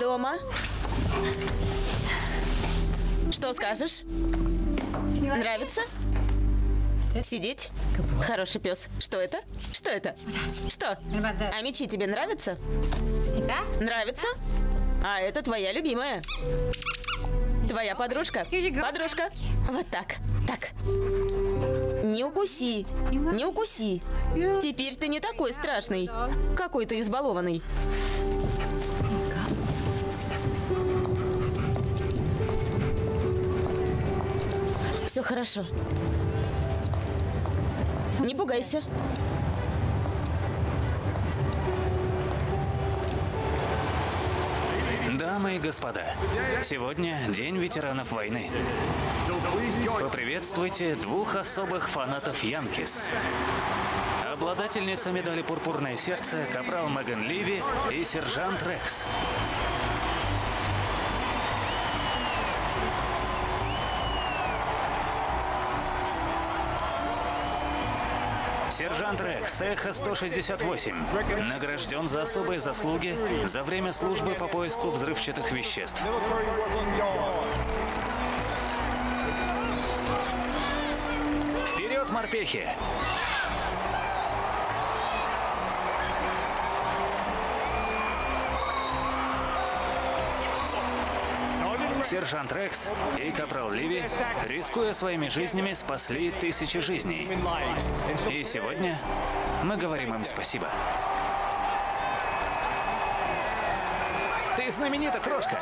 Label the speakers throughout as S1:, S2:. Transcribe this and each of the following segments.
S1: дома. Что скажешь? Нравится? Сидеть? Хороший пес. Что это? Что это? Что? А мечи тебе нравятся? Нравится? А это твоя любимая. Твоя подружка. Подружка. Вот так. Так. Не укуси. Не укуси. Теперь ты не такой страшный. Какой ты избалованный. Все хорошо. Не пугайся.
S2: Дамы и господа, сегодня День ветеранов войны. Поприветствуйте двух особых фанатов Янкис. Обладательница медали «Пурпурное сердце» капрал Меган Ливи и сержант Рекс. Сержант Рекс, Эхо-168, награжден за особые заслуги за время службы по поиску взрывчатых веществ. Вперед, морпехи! Сержант Рекс и капрал Ливи, рискуя своими жизнями, спасли тысячи жизней. И сегодня мы говорим им спасибо. Ты знаменита, крошка!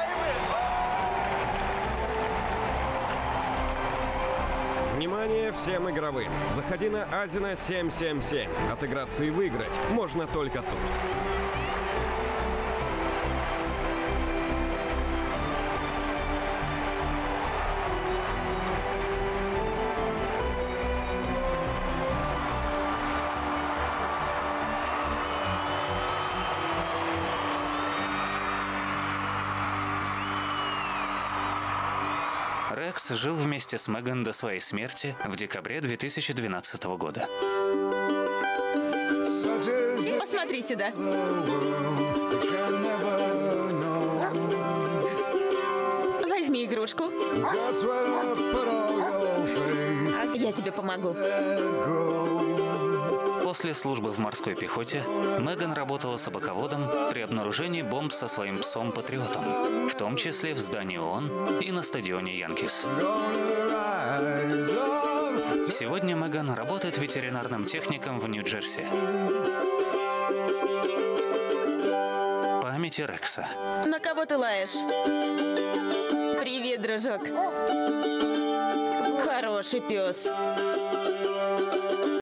S3: Внимание всем игровым! Заходи на Азино 777. Отыграться и выиграть можно только тут.
S2: Рекс жил вместе с Меган до своей смерти в декабре 2012 года.
S1: Посмотри сюда. Возьми игрушку. Я тебе помогу.
S2: После службы в морской пехоте Меган работала собаководом при обнаружении бомб со своим псом-патриотом, в том числе в здании ООН и на стадионе Янкис. Сегодня Меган работает ветеринарным техником в Нью-Джерси. Памяти Рекса.
S1: На кого ты лаешь? Привет, дружок. Хороший пес.